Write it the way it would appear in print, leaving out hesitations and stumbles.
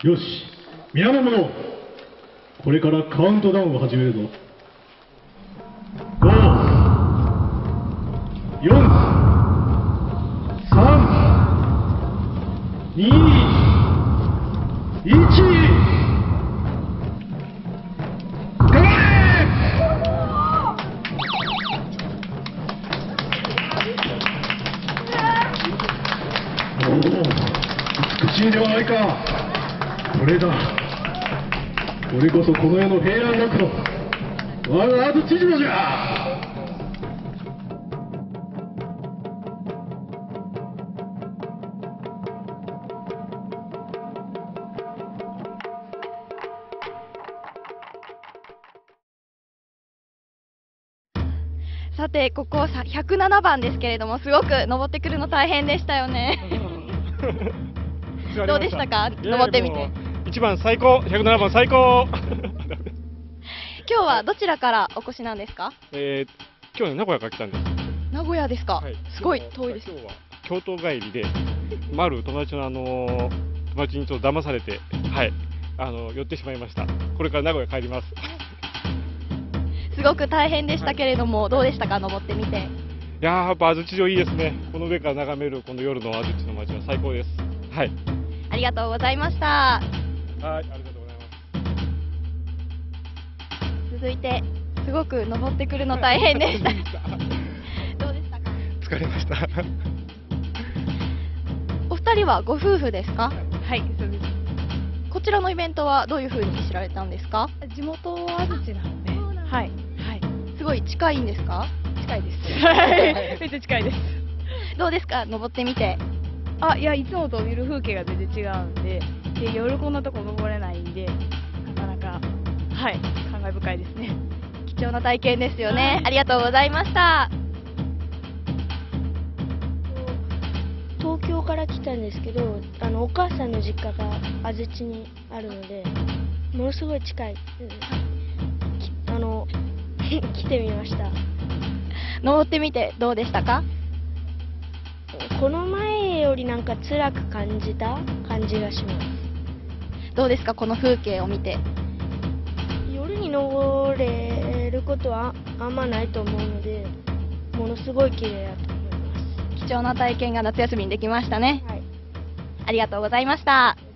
よし、皆の者、これからカウントダウンを始めるぞ。5、4、3、2、1。美しいではないか。これだ。これこそこの世の平安楽の我が安土島じゃ。 さて、ここ107番ですけれども、すごく登ってくるの大変でしたよね。どうでしたか、登ってみて。 1番最高、107番最高。 今日はどちらからお越しなんですか？ 今日は名古屋から来たんです。 名古屋ですか？ はい、 すごい遠いです。 今日は京都帰りで、友達の友達にちょっと騙されて、はい、寄ってしまいました。これから名古屋帰ります。 すごく大変でしたけれども、どうでしたか、登ってみて。 いやー、やっぱ安土城いいですね。この上から眺めるこの夜の安土の街は最高です。はい。 ありがとうございました。 はい、ありがとうございます。 続いて、すごく登ってくるの大変でした。どうでしたか？ 疲れました。 お二人はご夫婦ですか？ はい、そうです。 こちらのイベントはどういうふうに知られたんですか？ 地元安土なので、はい、はい、 すごい近いんですか？ 近いです。はい、めっちゃ近いです。 どうですか、登ってみて。 いや、いつもと見る風景が全然違うんで、夜こんなとこ登れないんで、なかなか、はい、感慨深いですね。 貴重な体験ですよね。ありがとうございました。 東京から来たんですけど、お母さんの実家が安土にあるので、ものすごい近い。来てみました。 登ってみてどうでしたか？ この前よりなんか辛く感じた感じがします。 どうですか、この風景を見て。 夜に登れることはあんまないと思うので、ものすごい綺麗だと思います。 貴重な体験が夏休みにできましたね。 はい、 ありがとうございました。